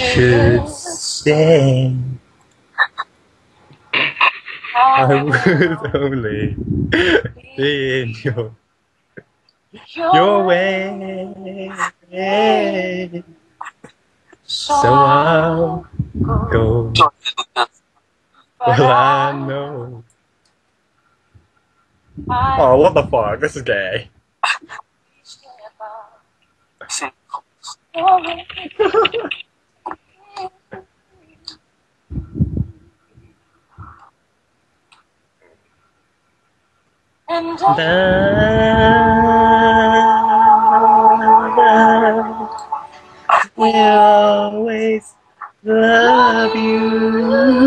should stay. I would only be in your way. So I'll go. Well, I know. Oh, what the fuck? This is gay. And I will always love you.